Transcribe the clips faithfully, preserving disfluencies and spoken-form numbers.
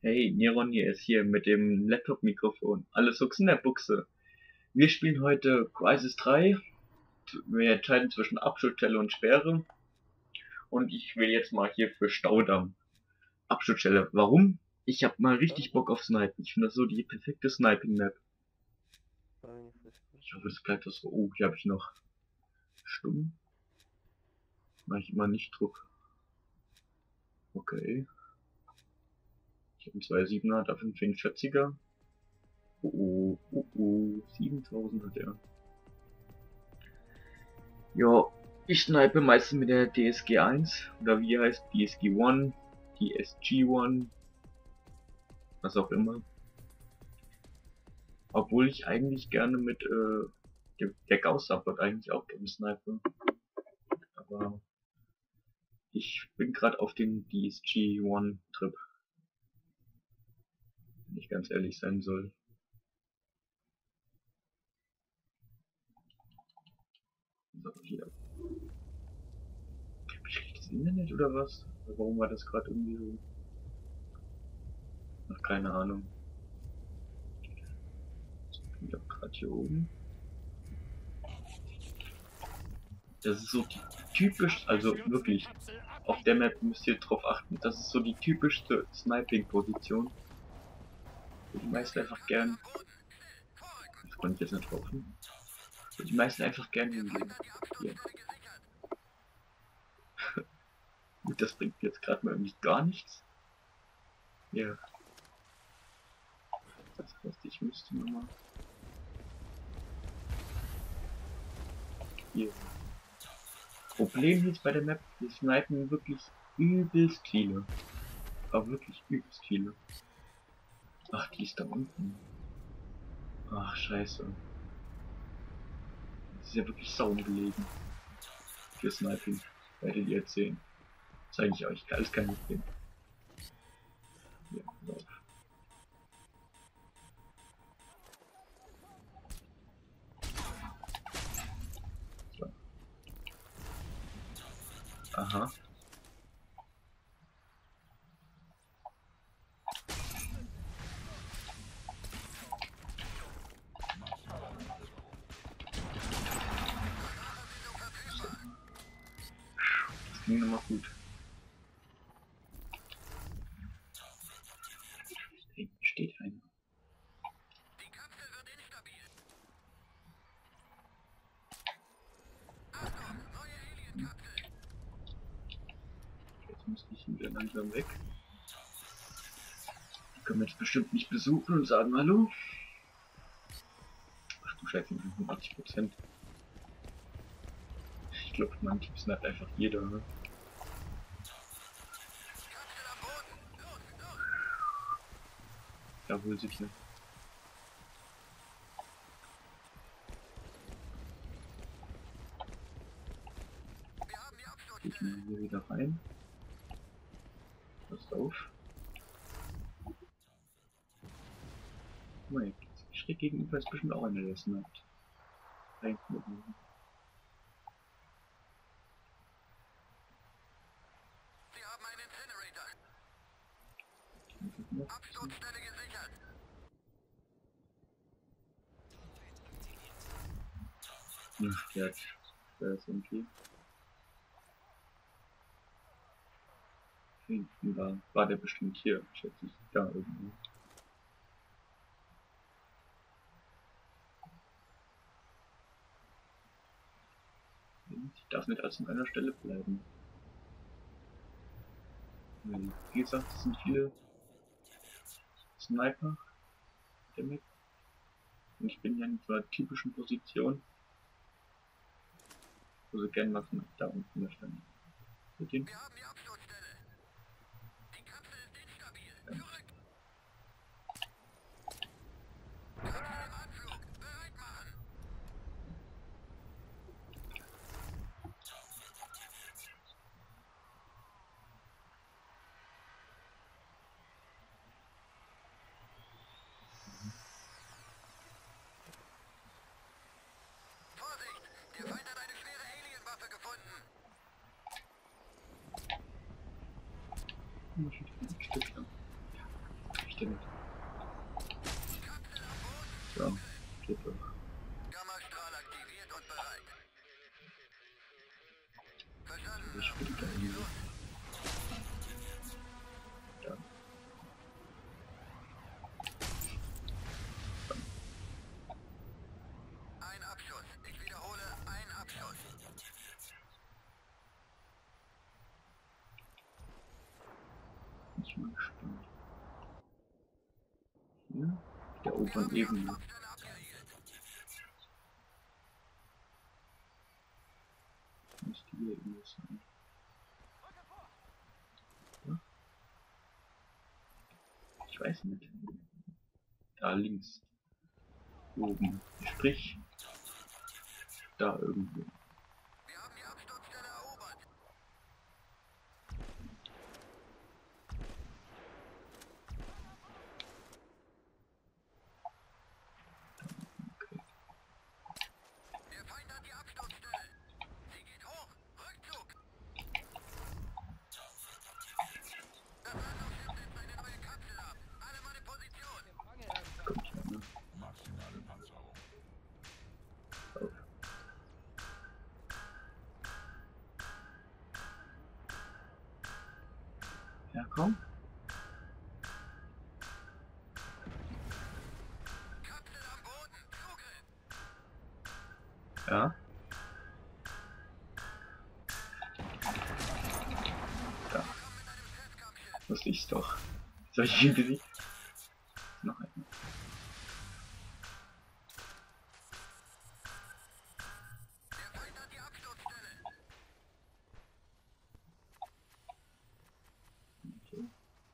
Hey, Niron hier ist hier mit dem Laptop-Mikrofon. Alles Hooks in der Buchse. Wir spielen heute Crysis drei. Wir entscheiden zwischen Abschussstelle und Sperre. Und ich will jetzt mal hier für Staudamm. Abschussstelle. Warum? Ich hab mal richtig Bock auf Snipen. Ich finde das so die perfekte Sniping-Map. Ich hoffe, das bleibt das so. Oh, hier habe ich noch Stumm. Mach ich immer nicht Druck. Okay. Ich habe einen zwei Komma siebener, dafür einen vierundvierziger. Oh, oh, oh, oh. siebentausend hat er. Ja, ich snipe meistens mit der D S G eins oder wie heißt D S G eins, D S G eins, was auch immer. Obwohl ich eigentlich gerne mit äh, der, der Gauss-Support eigentlich auch gerne snipe. Aber ich bin gerade auf dem D S G eins Trip, wenn ich ganz ehrlich sein soll. So, hier. Hab ich schlechtes Internet oder was? Warum war das gerade irgendwie so? Ach, keine Ahnung. Ich bin doch gerade hier oben. Das ist so typisch, also wirklich, auf der Map müsst ihr drauf achten. Das ist so die typischste Sniping-Position. Wo die meisten einfach gern. Das konnte ich jetzt nicht hoffen. Wo die meisten einfach gern hingehen. Hier. Gut, das bringt jetzt gerade mal irgendwie gar nichts. Ja. Das heißt, ich müsste nochmal. Hier. Problem jetzt bei der Map, wir snipen wirklich übelst viele. Aber wirklich übelst viele. Ach, die ist da unten. Ach, scheiße. Das ist ja wirklich saugelegen. Für Sniping. Werdet ihr jetzt sehen. Zeige ich euch. Alles kein Problem. Ja, lauf. So. Aha. Das ging nochmal gut. Hey, steht einer. Jetzt muss ich wieder langsam weg. Die können wir jetzt bestimmt nicht besuchen und sagen Hallo. Ach du Scheiße, fünfundachtzig Prozent. Ich glaube, mein Typ sniped einfach jeder. Ne? Ja, wohl sicher. Geh ich mal hier wieder rein. Passt auf. Guck mal, jetzt schräg gegenüber ist bestimmt auch einer, der sniped. Reingucken. Sie haben einen Incinerator. Absturzstelle gesichert. Ach, der hat. Der ist irgendwie. Hinten war, war der bestimmt hier, schätze ich. Da irgendwo. Ich darf nicht als an einer Stelle bleiben. Wie gesagt, es sind viele Sniper der Map. Und ich bin ja in so einer typischen Position, wo sie gerne mal von da unten standen. Mit dem. Wir haben die Absturzstelle. Die Kapsel ist instabil. Ja. Zurück. Kapsel im Anflug. Bereit machen. Vorsicht! Der Feind hat eine schwere Alienwaffe gefunden. Stückchen. Stimmt. So, geht doch. Gammastrahl aktiviert und bereit. Verstanden. Ich spiele da hin. Ja. Ein Abschuss. Ich wiederhole, ein Abschuss. Ich bin gespannt. Hier, der oberen Ebene. Stelle abgeriegelt. Müsste hier irgendwo sein. Ja? Ich weiß nicht. Da links. Oben. Sprich. Da irgendwo. Wir haben die Absturzstelle erobert. Der Feind hat die Absturzstelle. Sie geht hoch. Rückzug. Das Landungsschiff setzt eine neue Kapsel ab. Alle Mann in Position. Kommt hier, ne? Maximale Panzerung. Auf. Ja, komm. Kapsel am Boden. Zugriff. Ja. Da. Wusste ich's doch. Soll ich ihn besiegen? Noch einmal. Der Feind hat die Absturzstelle. Okay.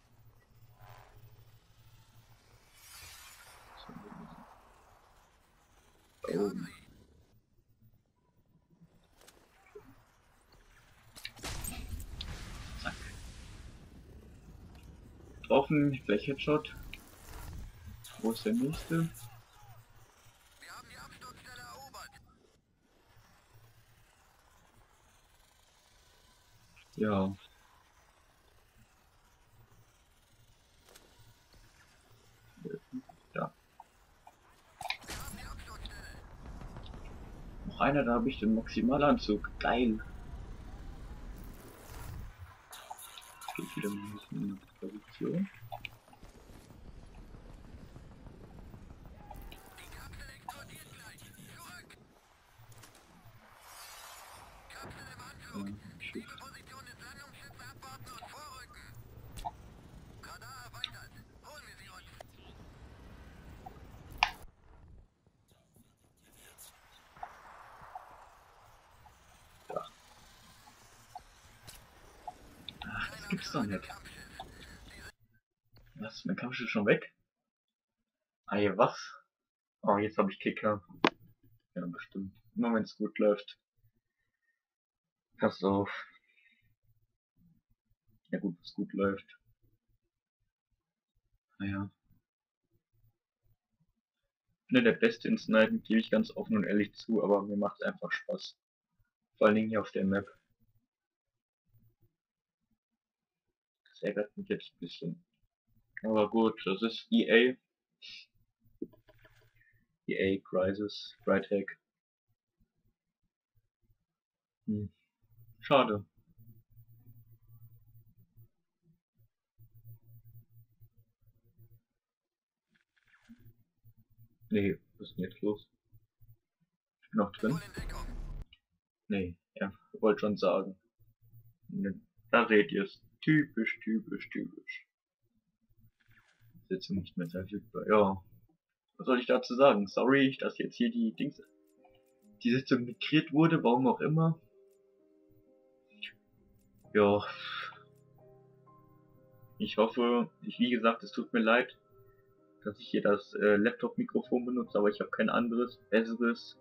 So. Da oben. Zack. Getroffen, vielleicht Headshot. Wo ist der nächste? Wir haben die Absturzstelle erobert. Ja. Da. Wir haben die Absturzstelle. Noch einer, da habe ich den Maximalanzug. Geil. Geht wieder mal in die Position. Die Kapsel explodiert gleich. Zurück. Kapsel im Anflug. Ja, Liebe Position des Landungsschiffs abwarten und vorrücken. Radar erweitert. Holen wir sie uns. Ach, das gibt's doch nicht. Was? Mein Kampfschiff schon weg? Ah ja, was? Oh, jetzt habe ich Kicker. Ja, bestimmt. Nur wenn es gut läuft. Pass auf. Ja gut, was gut läuft. Naja. Ich bin nicht der Beste in Snipen, gebe ich ganz offen und ehrlich zu, aber mir macht es einfach Spaß. Vor allen Dingen hier auf der Map. Das ärgert mich jetzt ein bisschen. Aber gut, das ist E A. E A, Crysis, Crytek. Hm. Schade. Nee, was ist denn jetzt los? Ich bin noch drin. Voll in Deckung. Nee, ja, wollte schon sagen. Ne, da seht ihr es. Typisch, typisch, typisch. Sitzung nicht mehr verfügbar. Ja. Was soll ich dazu sagen? Sorry, dass jetzt hier die Dings, die Sitzung migriert wurde, warum auch immer. Ja. Ich hoffe, ich, wie gesagt, es tut mir leid, dass ich hier das äh, Laptop-Mikrofon benutze, aber ich habe kein anderes, besseres.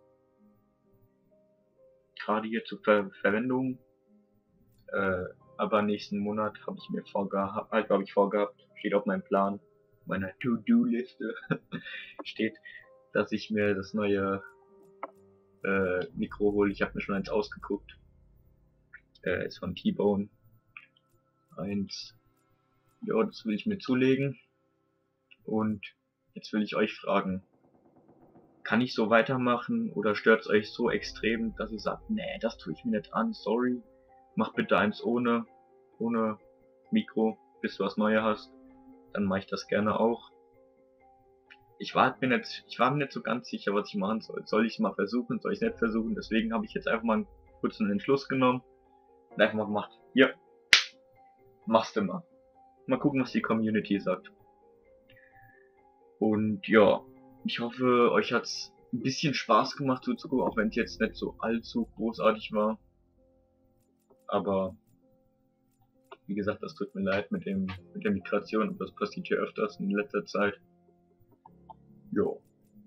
Gerade hier zur Ver Verwendung. Äh, aber nächsten Monat habe ich mir vorgehabt, halt, glaube ich, vorgehabt, steht auf meinem Plan, meiner To-Do-Liste steht, dass ich mir das neue äh, Mikro hole. Ich habe mir schon eins ausgeguckt. Äh, ist von T-Bone. Eins. Ja, das will ich mir zulegen. Und jetzt will ich euch fragen, kann ich so weitermachen oder stört es euch so extrem, dass ihr sagt, nee, das tue ich mir nicht an, sorry, mach bitte eins ohne, ohne Mikro, bis du was Neues hast, dann mache ich das gerne auch. Ich war mir nicht, ich war mir nicht so ganz sicher, was ich machen soll. Soll ich es mal versuchen, soll ich es nicht versuchen? Deswegen habe ich jetzt einfach mal einen kurzen Entschluss genommen und einfach mal gemacht, hier, machst du mal. Mal gucken, was die Community sagt. Und ja, ich hoffe, euch hat's ein bisschen Spaß gemacht zuzugucken, auch wenn es jetzt nicht so allzu großartig war. Aber wie gesagt, das tut mir leid mit dem mit der Migration, das passiert hier öfters in letzter Zeit. Jo.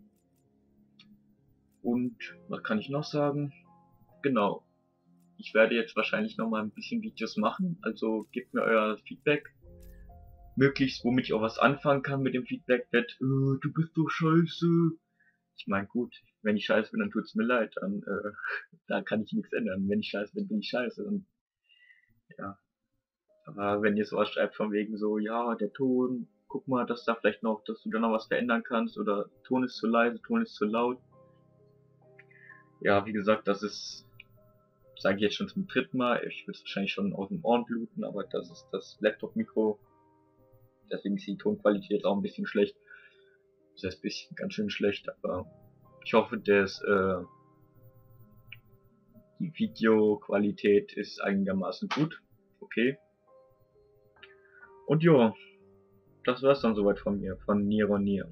Und was kann ich noch sagen? Genau. Ich werde jetzt wahrscheinlich noch mal ein bisschen Videos machen, also gebt mir euer Feedback. Möglichst, womit ich auch was anfangen kann mit dem Feedback, wird, äh, du bist doch scheiße. Ich meine, gut, wenn ich scheiße bin, dann tut's mir leid, dann, äh, da kann ich nichts ändern. Wenn ich scheiße bin, bin ich scheiße. Und, ja. Aber wenn ihr sowas schreibt von wegen so, ja, der Ton, guck mal, dass da vielleicht noch, dass du da noch was verändern kannst, oder Ton ist zu leise, Ton ist zu laut. Ja, wie gesagt, das ist, sage ich jetzt schon zum dritten Mal, ich würde es wahrscheinlich schon aus dem Ohren bluten, aber das ist das Laptop-Mikro. Deswegen ist die Tonqualität jetzt auch ein bisschen schlecht. Das heißt, ein bisschen ganz schön schlecht, aber ich hoffe, dass äh, die Videoqualität ist einigermaßen gut. Okay. Und ja, das war's dann soweit von mir, von Nier und Nier.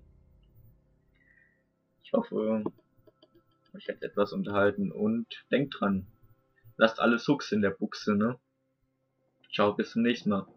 Ich hoffe, euch hat etwas unterhalten und denkt dran, lasst alles Hooks in der Buchse, ne? Ciao, bis zum nächsten Mal.